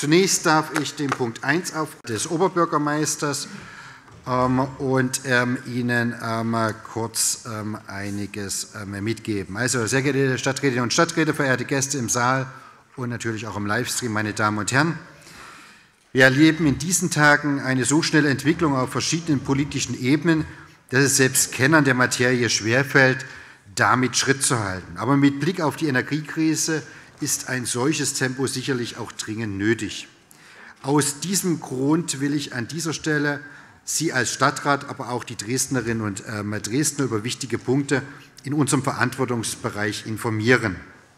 Zunächst darf ich den Punkt 1 des Oberbürgermeisters und Ihnen kurz einiges mitgeben. Also, sehr geehrte Stadträtinnen und Stadträte, verehrte Gäste im Saal und natürlich auch im Livestream, meine Damen und Herren. Wir erleben in diesen Tagen eine so schnelle Entwicklung auf verschiedenen politischen Ebenen, dass es selbst Kennern der Materie schwerfällt, damit Schritt zu halten. Aber mit Blick auf die Energiekrise ist ein solches Tempo sicherlich auch dringend nötig. Aus diesem Grund will ich an dieser Stelle Sie als Stadtrat, aber auch die Dresdnerinnen und Dresdner über wichtige Punkte in unserem Verantwortungsbereich informieren.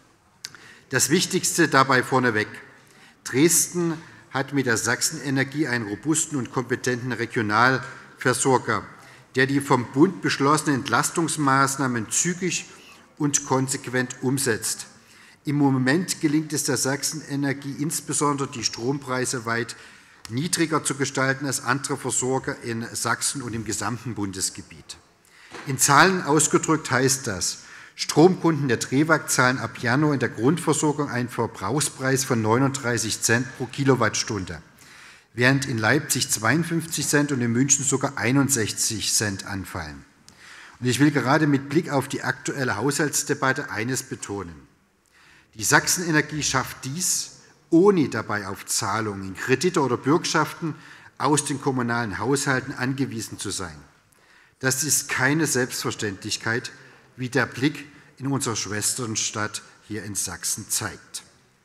Das Wichtigste dabei vorneweg. Dresden hat mit der Sachsenenergie einen robusten und kompetenten Regionalversorger, der die vom Bund beschlossenen Entlastungsmaßnahmen zügig und konsequent umsetzt. Im Moment gelingt es der Sachsenenergie insbesondere, die Strompreise weit niedriger zu gestalten als andere Versorger in Sachsen und im gesamten Bundesgebiet. In Zahlen ausgedrückt heißt das, Stromkunden der TREWAG zahlen ab Januar in der Grundversorgung einen Verbrauchspreis von 39 Cent pro Kilowattstunde, während in Leipzig 52 Cent und in München sogar 61 Cent anfallen. Und ich will gerade mit Blick auf die aktuelle Haushaltsdebatte eines betonen. Die Sachsenenergie schafft dies, ohne dabei auf Zahlungen, Kredite oder Bürgschaften aus den kommunalen Haushalten angewiesen zu sein. Das ist keine Selbstverständlichkeit, wie der Blick in unsere Schwesternstadt hier in Sachsen zeigt.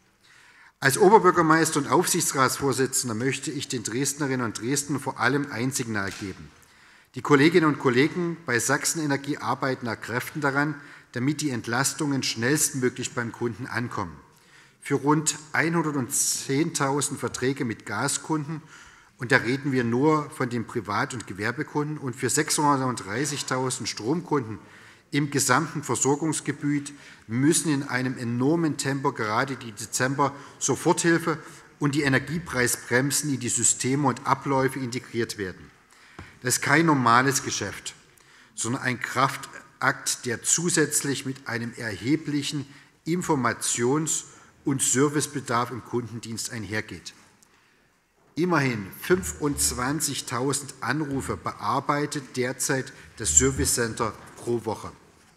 Als Oberbürgermeister und Aufsichtsratsvorsitzender möchte ich den Dresdnerinnen und Dresdnern vor allem ein Signal geben. Die Kolleginnen und Kollegen bei Sachsenenergie arbeiten nach Kräften daran, damit die Entlastungen schnellstmöglich beim Kunden ankommen. Für rund 110.000 Verträge mit Gaskunden, und da reden wir nur von den Privat- und Gewerbekunden, und für 630.000 Stromkunden im gesamten Versorgungsgebiet müssen in einem enormen Tempo gerade die Dezember-Soforthilfe und die Energiepreisbremsen in die Systeme und Abläufe integriert werden. Das ist kein normales Geschäft, sondern ein Kraftakt, der zusätzlich mit einem erheblichen Informations- und Servicebedarf im Kundendienst einhergeht. Immerhin 25.000 Anrufe bearbeitet derzeit das Servicecenter pro Woche.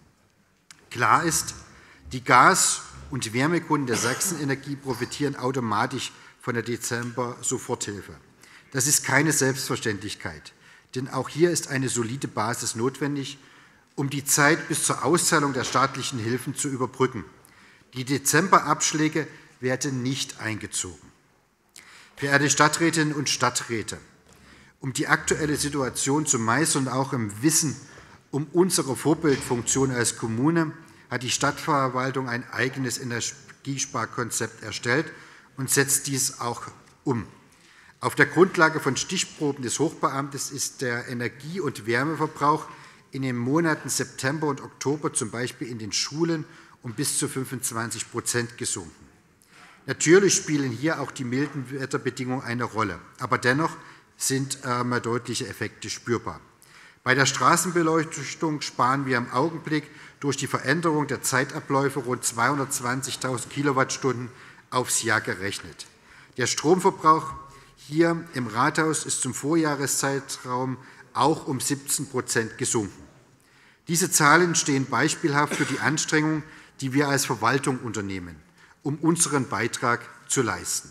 Klar ist, die Gas- und Wärmekunden der Sachsenenergie profitieren automatisch von der Dezember-Soforthilfe. Das ist keine Selbstverständlichkeit, denn auch hier ist eine solide Basis notwendig, um die Zeit bis zur Auszahlung der staatlichen Hilfen zu überbrücken. Die Dezemberabschläge werden nicht eingezogen. Verehrte Stadträtinnen und Stadträte, um die aktuelle Situation zu meistern und auch im Wissen um unsere Vorbildfunktion als Kommune hat die Stadtverwaltung ein eigenes Energiesparkonzept erstellt und setzt dies auch um. Auf der Grundlage von Stichproben des Hochbeamtes ist der Energie- und Wärmeverbrauch in den Monaten September und Oktober z. B. in den Schulen um bis zu 25% gesunken. Natürlich spielen hier auch die milden Wetterbedingungen eine Rolle, aber dennoch sind deutliche Effekte spürbar. Bei der Straßenbeleuchtung sparen wir im Augenblick durch die Veränderung der Zeitabläufe rund 220.000 Kilowattstunden aufs Jahr gerechnet. Der Stromverbrauch hier im Rathaus ist zum Vorjahreszeitraum auch um 17% gesunken. Diese Zahlen stehen beispielhaft für die Anstrengungen, die wir als Verwaltung unternehmen, um unseren Beitrag zu leisten.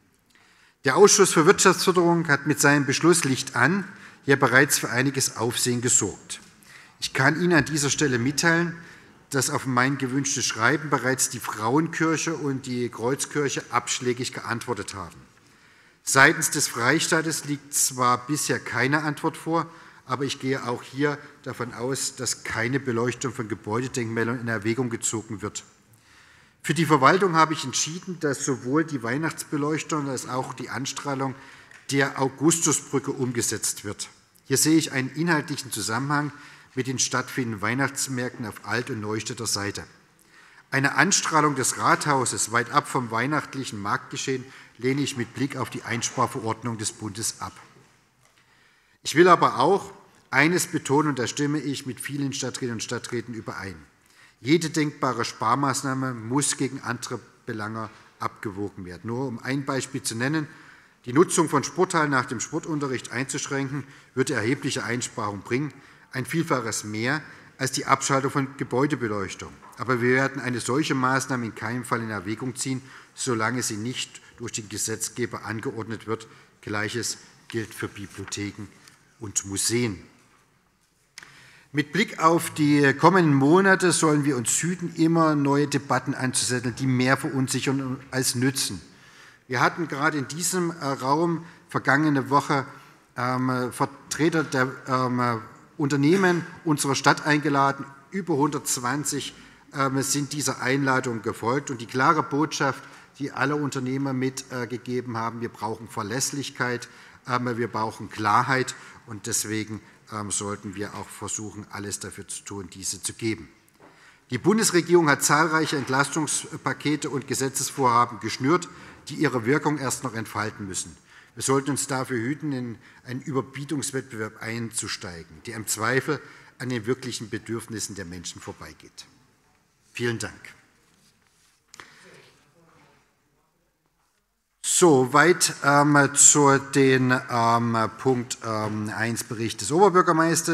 Der Ausschuss für Wirtschaftsförderung hat mit seinem Beschluss Licht an ja bereits für einiges Aufsehen gesorgt. Ich kann Ihnen an dieser Stelle mitteilen, dass auf mein gewünschtes Schreiben bereits die Frauenkirche und die Kreuzkirche abschlägig geantwortet haben. Seitens des Freistaates liegt zwar bisher keine Antwort vor, aber ich gehe auch hier davon aus, dass keine Beleuchtung von Gebäudedenkmälern in Erwägung gezogen wird. Für die Verwaltung habe ich entschieden, dass sowohl die Weihnachtsbeleuchtung als auch die Anstrahlung der Augustusbrücke umgesetzt wird. Hier sehe ich einen inhaltlichen Zusammenhang mit den stattfindenden Weihnachtsmärkten auf Alt- und Neustädter Seite. Eine Anstrahlung des Rathauses weit ab vom weihnachtlichen Marktgeschehen lehne ich mit Blick auf die Einsparverordnung des Bundes ab. Ich will aber auch eines betonen, und da stimme ich mit vielen Stadträtinnen und Stadträten überein. Jede denkbare Sparmaßnahme muss gegen andere Belange abgewogen werden. Nur um ein Beispiel zu nennen: Die Nutzung von Sporthallen nach dem Sportunterricht einzuschränken, würde erhebliche Einsparungen bringen, ein Vielfaches mehr als die Abschaltung von Gebäudebeleuchtung. Aber wir werden eine solche Maßnahme in keinem Fall in Erwägung ziehen, solange sie nicht durch den Gesetzgeber angeordnet wird. Gleiches gilt für Bibliotheken und Museen. Mit Blick auf die kommenden Monate sollen wir uns hüten, immer neue Debatten anzuzetteln, die mehr verunsichern als nützen. Wir hatten gerade in diesem Raum vergangene Woche Vertreter der Unternehmen unserer Stadt eingeladen. Über 120 sind dieser Einladung gefolgt. Und die klare Botschaft, die alle Unternehmer mitgegeben haben: Wir brauchen Verlässlichkeit, wir brauchen Klarheit, und deswegen sollten wir auch versuchen, alles dafür zu tun, diese zu geben. Die Bundesregierung hat zahlreiche Entlastungspakete und Gesetzesvorhaben geschnürt, die ihre Wirkung erst noch entfalten müssen. Wir sollten uns dafür hüten, in einen Überbietungswettbewerb einzusteigen, der im Zweifel an den wirklichen Bedürfnissen der Menschen vorbeigeht. Vielen Dank. Soweit zu den Punkt 1 Bericht des Oberbürgermeisters.